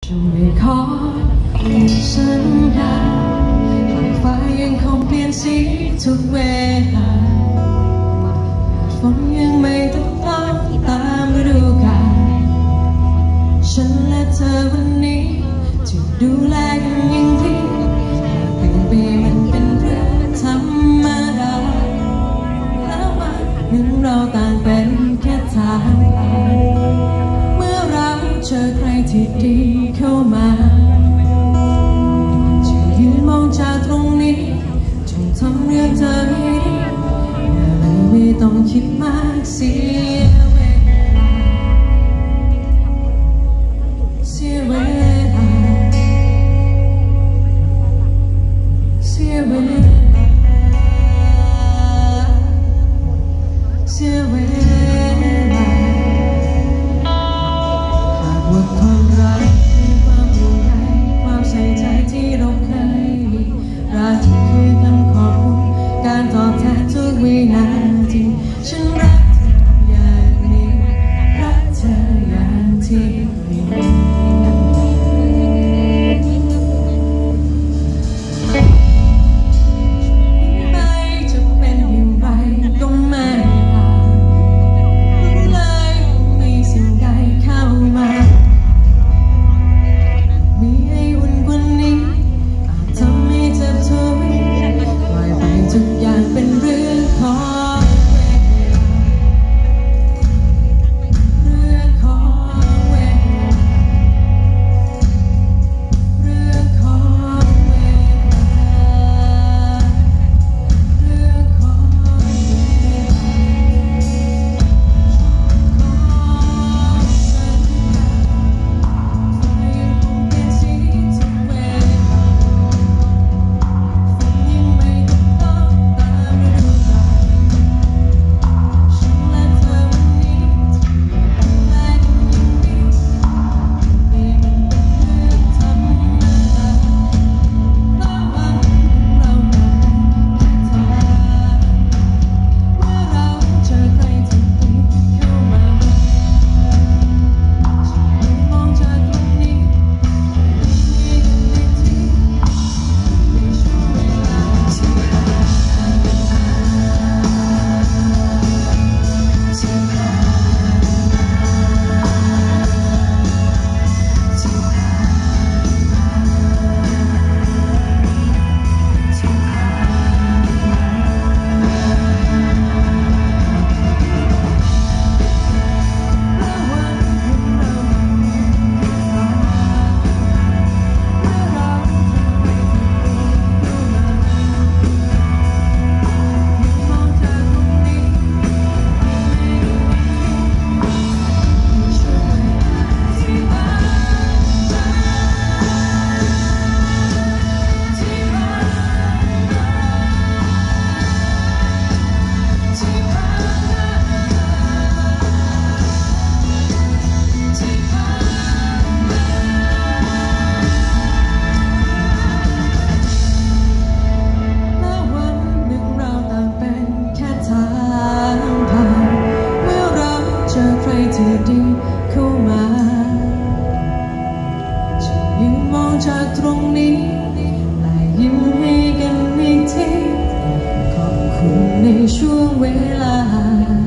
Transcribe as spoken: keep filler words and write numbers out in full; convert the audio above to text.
จงไม่ขอสัญญาฟ้ายังคงเปลี่ยนสีทุกเวลาฝนยังไม่ต้องต้องตามฤดูกาลฉันและเธอวันนี้จะดูแลกันอย่างดีเป็นปีมันเป็นเรื่องธรรมดาแล้ววันหนึ่งเราต่างเป็นแค่ทางผ่านเมื่อเราเจอใครที่ดีเข้ามาจะยืนมองจากตรงนี้จงทำเรื่องเธอให้ดีอย่าเลยไม่ต้องคิดมากเสียเวลาเสียเวลาเสียเวลาเสียเวลาหากว่าความรักความห่วงใยความใส่ใจที่เราเคยมีรักคือคำขอบคุณการตอบแทนทุกวินาทีฉันรักเธออย่างนี้รักเธออย่างที่มีไม่จะเป็นอย่างไรก็ไม่อาจเลยมีสิ่งใดเข้ามามีให้อุ่นกว่านี้อาจทำให้เธอทนปล่อยไปทุกอย่างเป็นเรื่องของเรื่องของเวลาเรื่องของเวลาเรื่องของเวลาของฉันยังคงเป็นสีทุกเวลาฝนยังไม่ต้องตามฤดูกาลฉันและเธอวันนี้จะดูแลกันอย่างดีนี่มันเป็นเรื่องธรรมดาและวันเราต่างเป็นแค่ทางเมื่อเราเจอใครที่ดีเข้ามาฉันยืนมองจากตรงนี้มีกันในที่ในช่วงเวลาที่ผ่านที่ผ่านที่ผ่านที่ผ่านและวันหนึ่งเราเมื่อเราเจอใครที่ดีเข้ามายืนมองจากตรงนี้ในช่วงเวลาที่ผ่านที่ผ่านที่ผ่านที่ผ่านและวันหนึ่งเราต่างเป็นแค่ทางผ่านเมื่อเราเจอใครที่ดีเข้ามาจะยืนมองจากตรงนี้และยิ้มให้กันอีกทีขอบคุณในช่วงเวลา